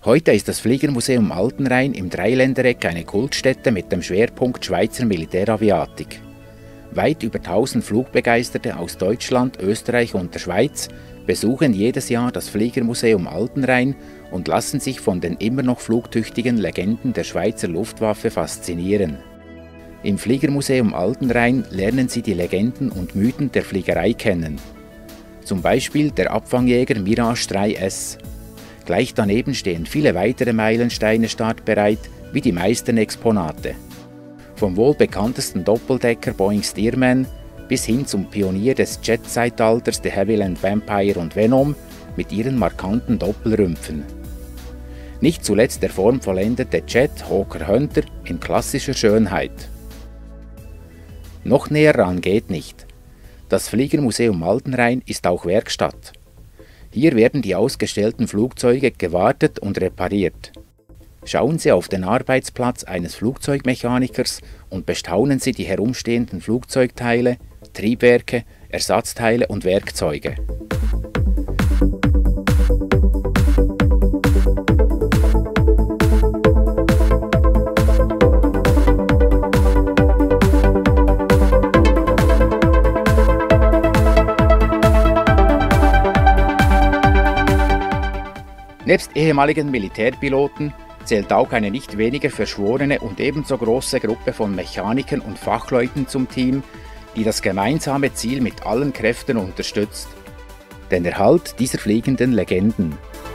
Heute ist das Fliegermuseum Altenrhein im Dreiländereck eine Kultstätte mit dem Schwerpunkt Schweizer Militäraviatik. Weit über 1000 Flugbegeisterte aus Deutschland, Österreich und der Schweiz besuchen jedes Jahr das Fliegermuseum Altenrhein und lassen sich von den immer noch flugtüchtigen Legenden der Schweizer Luftwaffe faszinieren. Im Fliegermuseum Altenrhein lernen Sie die Legenden und Mythen der Fliegerei kennen. Zum Beispiel der Abfangjäger Mirage 3S. Gleich daneben stehen viele weitere Meilensteine startbereit, wie die meisten Exponate. Vom wohl bekanntesten Doppeldecker Boeing Stearman bis hin zum Pionier des Jet-Zeitalters der Havilland Vampire und Venom mit ihren markanten Doppelrümpfen. Nicht zuletzt der formvollendete Jet Hawker Hunter in klassischer Schönheit. Noch näher ran geht nicht. Das Fliegermuseum Altenrhein ist auch Werkstatt. Hier werden die ausgestellten Flugzeuge gewartet und repariert. Schauen Sie auf den Arbeitsplatz eines Flugzeugmechanikers und bestaunen Sie die herumstehenden Flugzeugteile, Triebwerke, Ersatzteile und Werkzeuge. Nebst ehemaligen Militärpiloten zählt auch eine nicht weniger verschworene und ebenso große Gruppe von Mechanikern und Fachleuten zum Team, die das gemeinsame Ziel mit allen Kräften unterstützt: den Erhalt dieser fliegenden Legenden.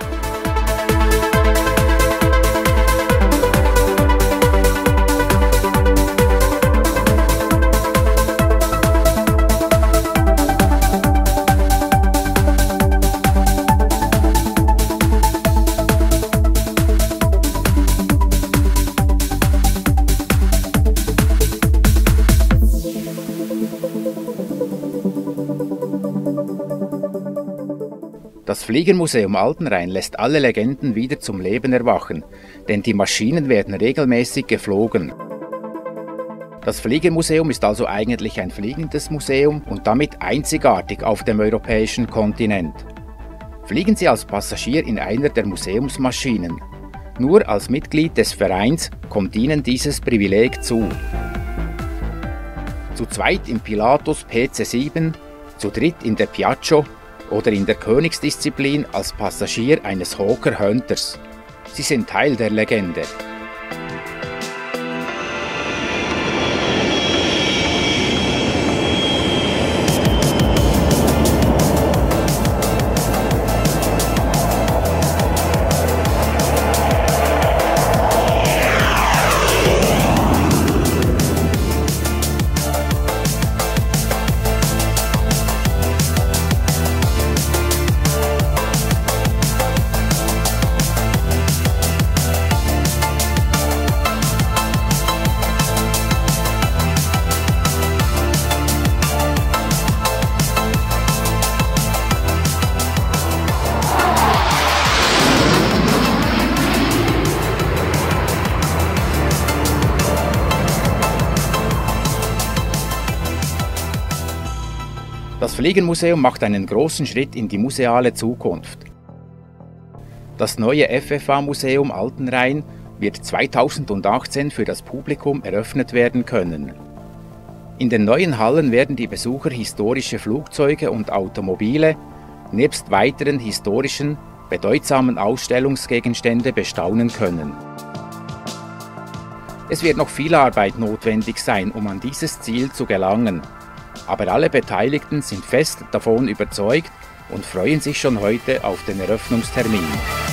Das Fliegermuseum Altenrhein lässt alle Legenden wieder zum Leben erwachen, denn die Maschinen werden regelmäßig geflogen. Das Fliegermuseum ist also eigentlich ein fliegendes Museum und damit einzigartig auf dem europäischen Kontinent. Fliegen Sie als Passagier in einer der Museumsmaschinen. Nur als Mitglied des Vereins kommt Ihnen dieses Privileg zu. Zu zweit im Pilatus PC-7, zu dritt in der Piaggio oder in der Königsdisziplin als Passagier eines Hawker Hunters. Sie sind Teil der Legende. Das Fliegermuseum macht einen großen Schritt in die museale Zukunft. Das neue FFA-Museum Altenrhein wird 2018 für das Publikum eröffnet werden können. In den neuen Hallen werden die Besucher historische Flugzeuge und Automobile nebst weiteren historischen, bedeutsamen Ausstellungsgegenstände bestaunen können. Es wird noch viel Arbeit notwendig sein, um an dieses Ziel zu gelangen. Aber alle Beteiligten sind fest davon überzeugt und freuen sich schon heute auf den Eröffnungstermin.